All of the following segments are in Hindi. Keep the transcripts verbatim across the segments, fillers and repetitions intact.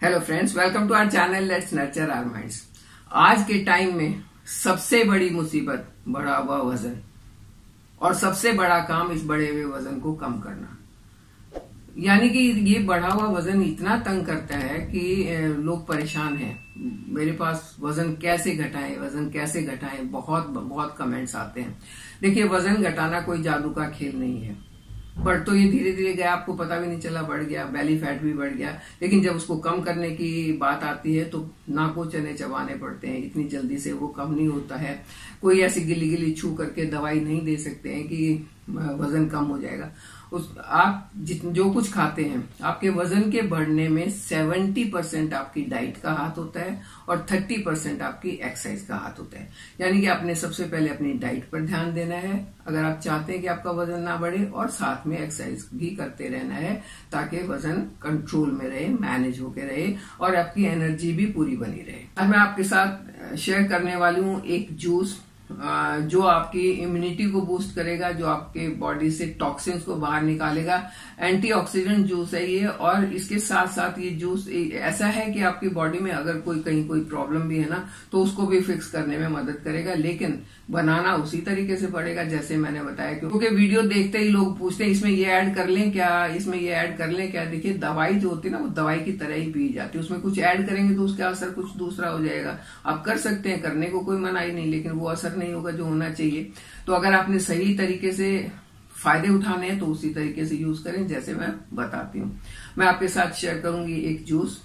Hello friends, welcome to our channel let's nurture our minds. आज के टाइम में सबसे बड़ी मुसीबत बढ़ा हुआ वजन और सबसे बड़ा काम इस बढ़े हुए वजन को कम करना। यानी कि ये बढ़ा हुआ वजन इतना तंग करता है कि लोग परेशान हैं। मेरे पास वजन कैसे घटाएं वजन कैसे घटाएं बहुत बहुत कमेंट्स आते हैं। देखिए, वजन घटाना कोई जादू का खेल नहीं है। बढ़ तो ये धीरे धीरे गया, आपको पता भी नहीं चला बढ़ गया, बेली फैट भी बढ़ गया। लेकिन जब उसको कम करने की बात आती है तो नाको चने चबाने पड़ते हैं। इतनी जल्दी से वो कम नहीं होता है। कोई ऐसी गिली गिली छू करके दवाई नहीं दे सकते हैं कि वजन कम हो जाएगा। उस आप जित जो कुछ खाते हैं, आपके वजन के बढ़ने में सत्तर परसेंट आपकी डाइट का हाथ होता है और तीस परसेंट आपकी एक्सरसाइज का हाथ होता है। यानी कि आपने सबसे पहले अपनी डाइट पर ध्यान देना है अगर आप चाहते हैं कि आपका वजन ना बढ़े, और साथ में एक्सरसाइज भी करते रहना है ताकि वजन कंट्रोल में रहे, मैनेज होके रहे और आपकी एनर्जी भी पूरी बनी रहे। अब मैं आपके साथ शेयर करने वाली हूँ एक जूस जो आपकी इम्यूनिटी को बूस्ट करेगा, जो आपके बॉडी से टॉक्सिन्स को बाहर निकालेगा। एंटीऑक्सीडेंट जूस है ये, और इसके साथ साथ ये जूस ऐसा है कि आपकी बॉडी में अगर कोई कहीं कोई प्रॉब्लम भी है ना, तो उसको भी फिक्स करने में मदद करेगा। लेकिन बनाना उसी तरीके से पड़ेगा जैसे मैंने बताया, क्योंकि वीडियो देखते ही लोग पूछते हैं इसमें ये ऐड कर लें क्या, इसमें ये ऐड कर लें क्या। देखिए, दवाई जो होती है ना, वो दवाई की तरह ही पी जाती है। उसमें कुछ ऐड करेंगे तो उसका असर कुछ दूसरा हो जाएगा। आप कर सकते हैं, करने को कोई मनाही नहीं, लेकिन वो असर नहीं होगा जो होना चाहिए। तो अगर आपने सही तरीके से फायदे उठाने हैं तो उसी तरीके से यूज करें जैसे मैं बताती हूँ। मैं आपके साथ शेयर करूंगी एक जूस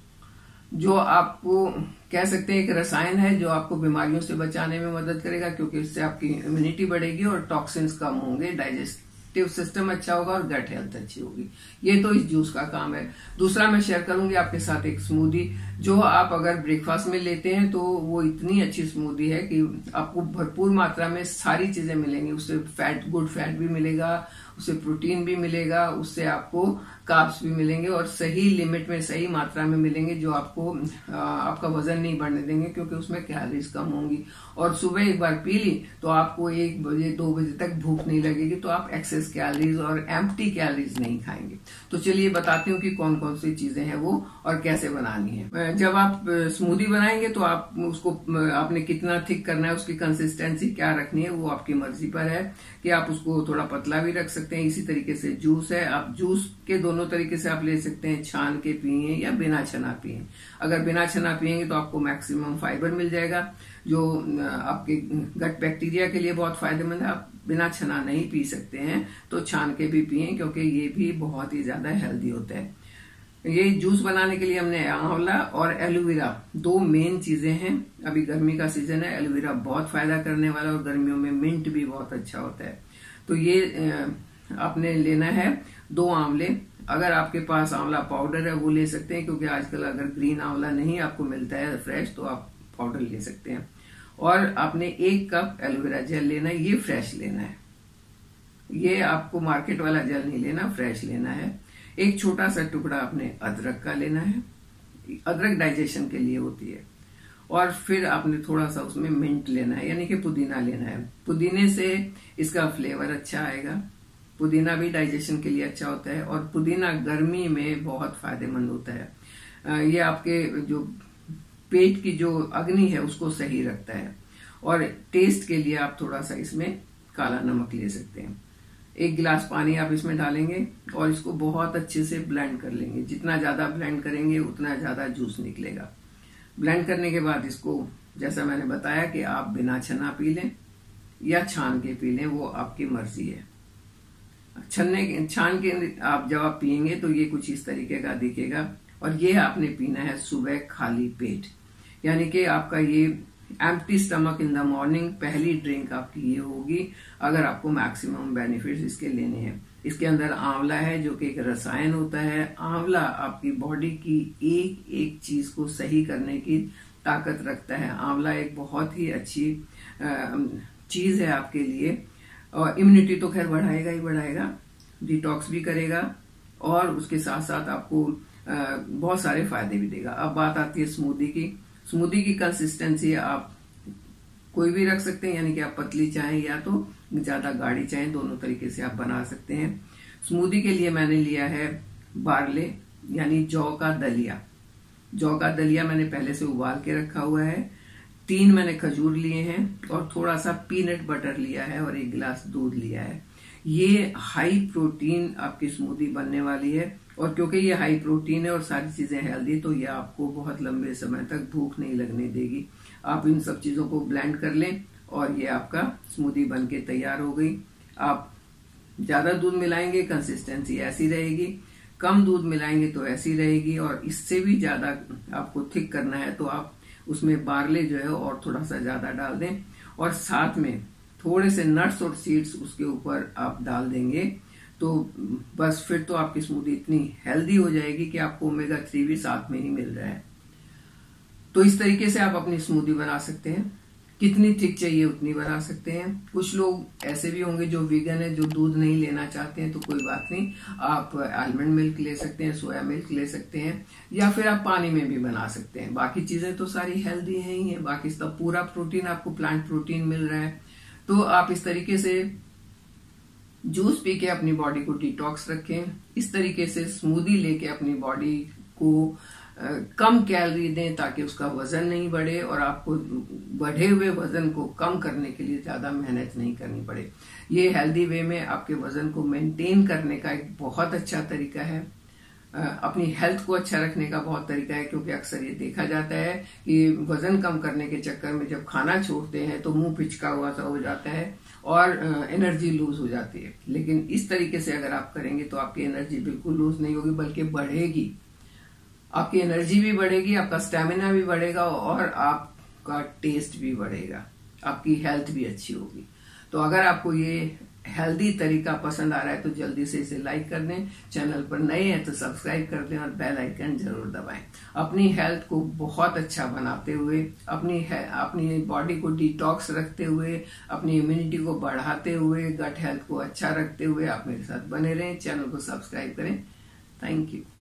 जो आपको कह सकते हैं एक रसायन है जो आपको बीमारियों से बचाने में मदद करेगा, क्योंकि इससे आपकी इम्यूनिटी बढ़ेगी और टॉक्सिन्स कम होंगे, डाइजेस्टिव सिस्टम अच्छा होगा और गट हेल्थ अच्छी होगी। ये तो इस जूस का काम है। दूसरा मैं शेयर करूंगी आपके साथ एक स्मूदी जो आप अगर ब्रेकफास्ट में लेते हैं तो वो इतनी अच्छी स्मूदी है कि आपको भरपूर मात्रा में सारी चीजें मिलेंगी। उससे फैट, गुड फैट भी मिलेगा, उससे प्रोटीन भी मिलेगा, उससे आपको कार्ब्स भी मिलेंगे और सही लिमिट में, सही मात्रा में मिलेंगे जो आपको आ, आपका वजन नहीं बढ़ने देंगे, क्योंकि उसमें कैलोरीज कम होंगी। और सुबह एक बार पी ली तो आपको एक बजे दो बजे तक भूख नहीं लगेगी, तो आप एक्सेस कैलोरीज और एम्प्टी कैलोरीज नहीं खाएंगे। तो चलिए बताती हूँ कि कौन कौन सी चीजें हैं वो और कैसे बनानी है। जब आप स्मूदी बनाएंगे तो आप उसको आपने कितना थिक करना है, उसकी कंसिस्टेंसी क्या रखनी है वो आपकी मर्जी पर है कि आप उसको थोड़ा पतला भी रख सकते हैं। इसी तरीके से जूस है, आप जूस के दोनों तरीके से आप ले सकते हैं, छान के पिए या बिना छना पिए। अगर बिना छना पिएंगे तो आपको मैक्सिमम फाइबर मिल जाएगा जो आपके गट बैक्टीरिया के लिए बहुत फायदेमंद है। आप बिना छना नहीं पी सकते हैं तो छान के भी पिए, क्योंकि ये भी बहुत ही ज्यादा हेल्दी होता है। ये जूस बनाने के लिए हमने आंवला और एलोवेरा दो मेन चीजें हैं। अभी गर्मी का सीजन है, एलोवेरा बहुत फायदा करने वाला और गर्मियों में मिंट भी बहुत अच्छा होता है। तो ये आपने लेना है दो आंवले। अगर आपके पास आंवला पाउडर है वो ले सकते हैं, क्योंकि आजकल अगर ग्रीन आंवला नहीं आपको मिलता है फ्रेश तो आप पाउडर ले सकते हैं। और आपने एक कप एलोवेरा जेल लेना है, ये फ्रेश लेना है। ये आपको मार्केट वाला जेल नहीं लेना, फ्रेश लेना है। एक छोटा सा टुकड़ा आपने अदरक का लेना है, अदरक डाइजेशन के लिए होती है। और फिर आपने थोड़ा सा उसमें मिंट लेना है, यानी कि पुदीना लेना है। पुदीने से इसका फ्लेवर अच्छा आएगा। पुदीना भी डाइजेशन के लिए अच्छा होता है और पुदीना गर्मी में बहुत फायदेमंद होता है। ये आपके जो पेट की जो अग्नि है उसको सही रखता है। और टेस्ट के लिए आप थोड़ा सा इसमें काला नमक ले सकते हैं। एक गिलास पानी आप इसमें डालेंगे और इसको बहुत अच्छे से ब्लेंड कर लेंगे। जितना ज्यादा ब्लेंड करेंगे उतना ज्यादा जूस निकलेगा। ब्लेंड करने के बाद इसको, जैसा मैंने बताया कि आप बिना छना पी लें या छान के पी लें, वो आपकी मर्जी है। छन्ने छान के आप जब आप पियेंगे तो ये कुछ इस तरीके का दिखेगा। और ये आपने पीना है सुबह खाली पेट, यानी कि आपका ये empty stomach in the morning पहली ड्रिंक आपकी ये होगी अगर आपको मैक्सिमम बेनिफिट्स इसके लेने हैं। इसके अंदर आंवला है जो कि एक रसायन होता है। आंवला आपकी बॉडी की एक एक चीज को सही करने की ताकत रखता है। आंवला एक बहुत ही अच्छी चीज है आपके लिए। और इम्यूनिटी तो खैर बढ़ाएगा ही बढ़ाएगा, डिटॉक्स भी करेगा और उसके साथ साथ आपको बहुत सारे फायदे भी देगा। अब बात आती है स्मूदी की। स्मूदी की कंसिस्टेंसी आप कोई भी रख सकते हैं, यानी कि आप पतली चाहें या तो ज्यादा गाढ़ी चाहें, दोनों तरीके से आप बना सकते हैं। स्मूदी के लिए मैंने लिया है बार्ले, यानी जौ का दलिया। जौ का दलिया मैंने पहले से उबाल के रखा हुआ है, तीन मैंने खजूर लिए हैं और थोड़ा सा पीनट बटर लिया है और एक गिलास दूध लिया है। ये हाई प्रोटीन आपकी स्मूदी बनने वाली है और क्योंकि ये हाई प्रोटीन है और सारी चीजें हेल्दी, तो ये आपको बहुत लंबे समय तक भूख नहीं लगने देगी। आप इन सब चीजों को ब्लेंड कर लें और ये आपका स्मूदी बनके तैयार हो गई। आप ज्यादा दूध मिलाएंगे कंसिस्टेंसी ऐसी रहेगी, कम दूध मिलाएंगे तो ऐसी रहेगी, और इससे भी ज्यादा आपको थिक करना है तो आप उसमें बार्ले जो है और थोड़ा सा ज्यादा डाल दें और साथ में थोड़े से नट्स और सीड्स उसके ऊपर आप डाल देंगे तो बस फिर तो आपकी स्मूदी इतनी हेल्दी हो जाएगी कि आपको ओमेगा थ्री भी साथ में ही मिल रहा है। तो इस तरीके से आप अपनी स्मूदी बना सकते हैं। कितनी थिक चाहिए उतनी बना सकते हैं। कुछ लोग ऐसे भी होंगे जो वीगन है, जो दूध नहीं लेना चाहते हैं, तो कोई बात नहीं, आप आलमंड मिल्क ले सकते हैं, सोया मिल्क ले सकते हैं, या फिर आप पानी में भी बना सकते हैं। बाकी चीजें तो सारी हेल्दी है ही है, बाकी सब पूरा प्रोटीन आपको प्लांट प्रोटीन मिल रहा है। तो आप इस तरीके से जूस पी के अपनी बॉडी को डिटॉक्स रखें, इस तरीके से स्मूदी लेके अपनी बॉडी को आ, कम कैलोरी दें ताकि उसका वजन नहीं बढ़े और आपको बढ़े हुए वजन को कम करने के लिए ज्यादा मेहनत नहीं करनी पड़े। ये हेल्दी वे में आपके वजन को मेंटेन करने का एक बहुत अच्छा तरीका है। आ, अपनी हेल्थ को अच्छा रखने का बहुत तरीका है, क्योंकि अक्सर ये देखा जाता है कि वजन कम करने के चक्कर में जब खाना छोड़ते हैं तो मुंह पिचका हुआ सा हो जाता है और एनर्जी लूज हो जाती है। लेकिन इस तरीके से अगर आप करेंगे तो आपकी एनर्जी बिल्कुल लूज नहीं होगी, बल्कि बढ़ेगी। आपकी एनर्जी भी बढ़ेगी, आपका स्टेमिना भी बढ़ेगा और आपका टेस्ट भी बढ़ेगा, आपकी हेल्थ भी अच्छी होगी। तो अगर आपको ये हेल्दी तरीका पसंद आ रहा है तो जल्दी से इसे लाइक कर दें, चैनल पर नए हैं तो सब्सक्राइब कर दें और बेल आइकन जरूर दबाएं। अपनी हेल्थ को बहुत अच्छा बनाते हुए, अपनी अपनी बॉडी को डिटॉक्स रखते हुए, अपनी इम्यूनिटी को बढ़ाते हुए, गट हेल्थ को अच्छा रखते हुए आप मेरे साथ बने रहें। चैनल को सब्सक्राइब करें। Thank you.